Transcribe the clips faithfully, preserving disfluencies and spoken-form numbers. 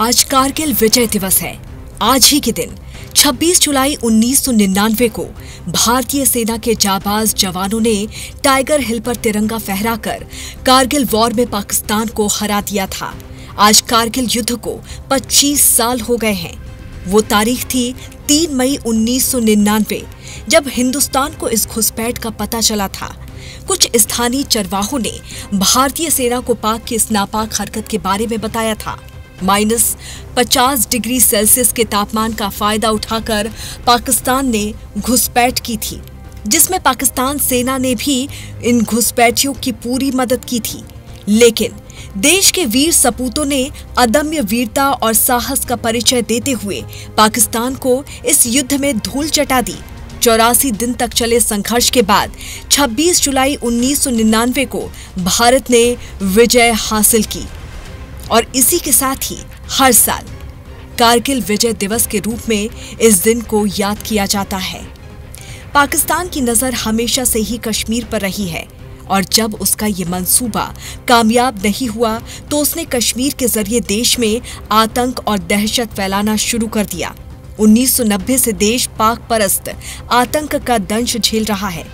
आज कारगिल विजय दिवस है। आज ही के दिन छब्बीस जुलाई उन्नीस सौ निन्यानवे को भारतीय सेना के जाबाज जवानों ने टाइगर हिल पर तिरंगा फहराकर कारगिल वॉर में पाकिस्तान को हरा दिया था। आज कारगिल युद्ध को पच्चीस साल हो गए हैं। वो तारीख थी तीन मई उन्नीस सौ निन्यानवे, जब हिंदुस्तान को इस घुसपैठ का पता चला था। कुछ स्थानीय चरवाहों ने भारतीय सेना को पाक की इस नापाक हरकत के बारे में बताया था। माइनस पचास डिग्री सेल्सियस के तापमान का फायदा उठाकर पाकिस्तान ने घुसपैठ की थी, जिसमें पाकिस्तान सेना ने भी इन घुसपैठियों की पूरी मदद की थी। लेकिन देश के वीर सपूतों ने अदम्य वीरता और साहस का परिचय देते हुए पाकिस्तान को इस युद्ध में धूल चटा दी। चौरासी दिन तक चले संघर्ष के बाद छब्बीस जुलाई उन्नीस सौ निन्यानवे को भारत ने विजय हासिल की और इसी के साथ ही हर साल कारगिल विजय दिवस के रूप में इस दिन को याद किया जाता है। पाकिस्तान की नजर हमेशा से ही कश्मीर पर रही है और जब उसका ये मंसूबा कामयाब नहीं हुआ तो उसने कश्मीर के जरिए देश में आतंक और दहशत फैलाना शुरू कर दिया। उन्नीस सौ नब्बे से देश पाक परस्त आतंक का दंश झेल रहा है।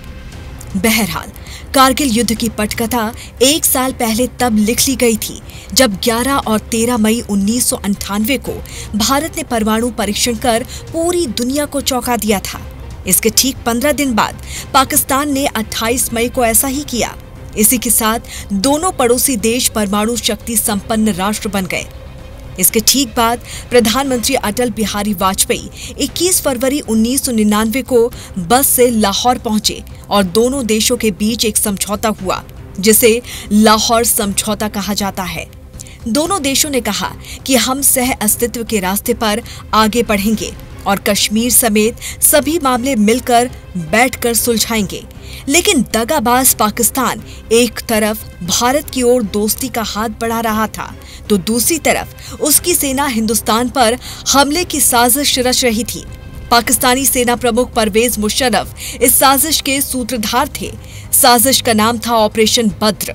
बहरहाल कारगिल युद्ध की पटकथा एक साल पहले तब लिख ली गई थी जब ग्यारह और तेरह मई उन्नीस सौ अंठानवे को भारत ने परमाणु परीक्षण कर पूरी दुनिया को चौंका दिया था। इसके ठीक पंद्रह दिन बाद पाकिस्तान ने अट्ठाईस मई को ऐसा ही किया। इसी के साथ दोनों पड़ोसी देश परमाणु शक्ति संपन्न राष्ट्र बन गए। इसके ठीक बाद प्रधानमंत्री अटल बिहारी वाजपेयी इक्कीस फरवरी उन्नीस सौ निन्यानवे को बस से लाहौर पहुंचे और दोनों देशों के बीच एक समझौता हुआ, जिसे लाहौर समझौता कहा जाता है। दोनों देशों ने कहा कि हम सह अस्तित्व के रास्ते पर आगे बढ़ेंगे और कश्मीर समेत सभी मामले मिलकर बैठकर सुलझाएंगे। लेकिन दगाबाज पाकिस्तान एक तरफ भारत की ओर दोस्ती का हाथ बढ़ा रहा था तो दूसरी तरफ उसकी सेना हिंदुस्तान पर हमले की साजिश रच रही थी। पाकिस्तानी सेना प्रमुख परवेज मुशर्रफ इस साजिश के सूत्रधार थे। साजिश का नाम था ऑपरेशन बद्र।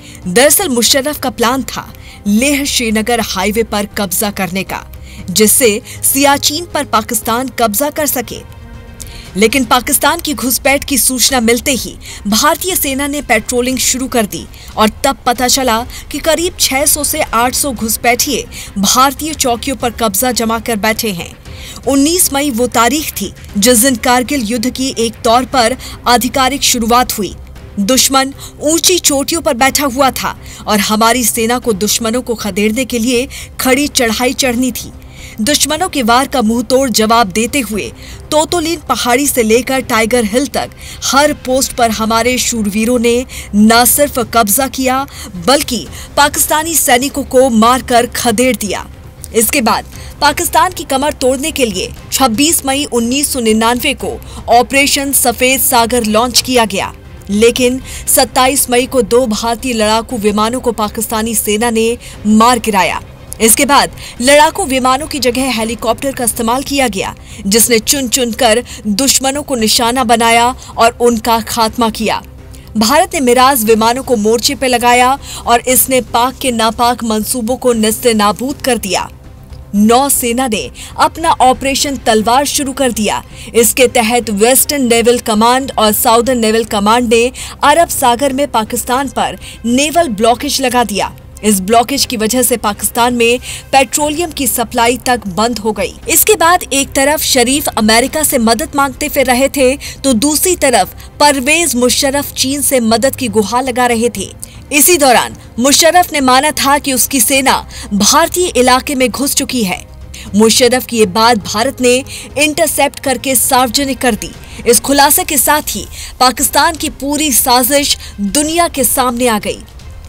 दरअसल मुशर्रफ का प्लान था लेह श्रीनगर हाईवे पर कब्जा करने का, जिससे सियाचिन पर पाकिस्तान कब्जा कर सके। लेकिन पाकिस्तान की घुसपैठ की सूचना मिलते ही भारतीय सेना ने पेट्रोलिंग शुरू कर दी और तब पता चला कि करीब छह सौ से आठ सौ घुसपैठिए भारतीय चौकियों पर कब्जा जमा कर बैठे हैं। उन्नीस मई वो तारीख थी जिस दिन कारगिल युद्ध की एक तौर पर आधिकारिक शुरुआत हुई। दुश्मन ऊंची चोटियों पर बैठा हुआ था और हमारी सेना को दुश्मनों को खदेड़ने के लिए खड़ी चढ़ाई चढ़नी थी। दुश्मनों के वार का मुंहतोड़ जवाब देते हुए तोतोलीन पहाड़ी से लेकर टाइगर हिल तक हर पोस्ट पर हमारे शूरवीरों ने न सिर्फ कब्जा किया बल्कि पाकिस्तानी सैनिकों को मारकर खदेड़ दिया। इसके बाद पाकिस्तान की कमर तोड़ने के लिए छब्बीस मई उन्नीस सौ निन्यानवे को ऑपरेशन सफेद सागर लॉन्च किया गया। लेकिन सत्ताईस मई को दो भारतीय लड़ाकू विमानों को पाकिस्तानी सेना ने मार गिराया। इसके बाद लड़ाकू विमानों की जगह हेलीकॉप्टर का इस्तेमाल किया गया, जिसने चुन चुन कर दुश्मनों को निशाना बनाया और उनका खात्मा किया। भारत ने मिराज विमानों को मोर्चे पर लगाया और इसने पाक के नापाक मंसूबों को निस्ते नाबूद कर दिया। नौसेना ने अपना ऑपरेशन तलवार शुरू कर दिया। इसके तहत वेस्टर्न नेवल कमांड और साउदर्न नेवल कमांड ने अरब सागर में पाकिस्तान पर नेवल ब्लॉकेज लगा दिया। इस ब्लॉकेज की वजह से पाकिस्तान में पेट्रोलियम की सप्लाई तक बंद हो गई। इसके बाद एक तरफ शरीफ अमेरिका से मदद मांगते फिर रहे थे तो दूसरी तरफ परवेज मुशर्रफ चीन से मदद की गुहार लगा रहे थे। इसी दौरान मुशर्रफ ने माना था कि उसकी सेना भारतीय इलाके में घुस चुकी है। मुशर्रफ की ये बात भारत ने इंटरसेप्ट करके सार्वजनिक कर दी। इस खुलासे के साथ ही पाकिस्तान की पूरी साजिश दुनिया के सामने आ गई।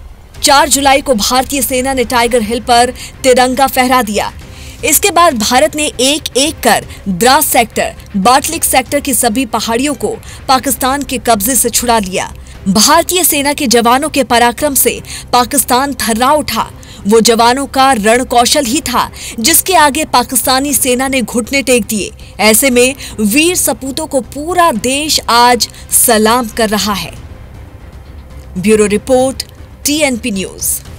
चार जुलाई को भारतीय सेना ने टाइगर हिल पर तिरंगा फहरा दिया। इसके बाद भारत ने एक एक कर द्रास सेक्टर, बाटलिक सेक्टर की सभी पहाड़ियों को पाकिस्तान के कब्जे से छुड़ा लिया। भारतीय सेना के जवानों के पराक्रम से पाकिस्तान थर्रा उठा। वो जवानों का रण कौशल ही था जिसके आगे पाकिस्तानी सेना ने घुटने टेक दिए। ऐसे में वीर सपूतों को पूरा देश आज सलाम कर रहा है। Bureau report, T N P news.